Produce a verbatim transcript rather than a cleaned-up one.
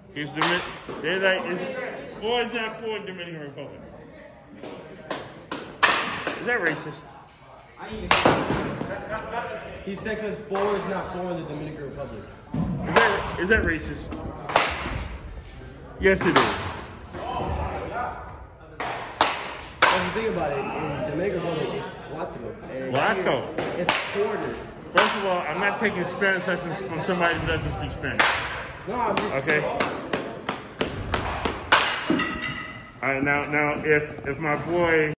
He's Domin. They're like, is four is not four in Dominican Republic. Is that racist? He said because four is not four in the Dominican Republic. Is that is that racist? Yes, it is. Well, the thing about it, in Dominican Republic, it's cuatro. And Cuatro. here, it's quarter. First of all, I'm not taking Spanish lessons from somebody who doesn't speak Spanish. No, I'm just Okay. All right, now, now, if if my boy.